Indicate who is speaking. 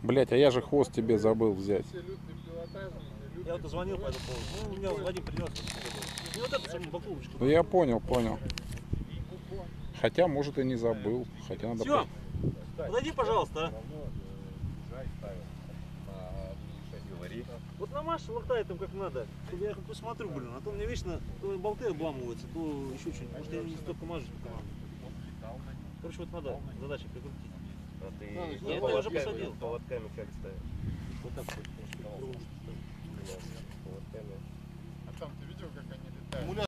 Speaker 1: Блять, а я же хвост тебе забыл взять.
Speaker 2: Я вот звонил по этому поводу. Ну, у меня Вадим принес. Не вот эту самую баклушечку.
Speaker 1: Ну я понял. Хотя, может, и не забыл. Хотя надо...
Speaker 2: Все, подойди, пожалуйста. Вот намажь, лактай там как надо. Чтобы я как посмотрю, блин. А то мне вечно то болты обламываются, то еще что-нибудь. Может, я не столько мажу, как надо. Короче, вот надо задача прикрутить.
Speaker 3: А ты
Speaker 2: Нет, это я уже посадил.
Speaker 3: Поводками как ставишь?
Speaker 2: Вот так вот.
Speaker 3: Поводками.
Speaker 4: А там ты видел, как они летают?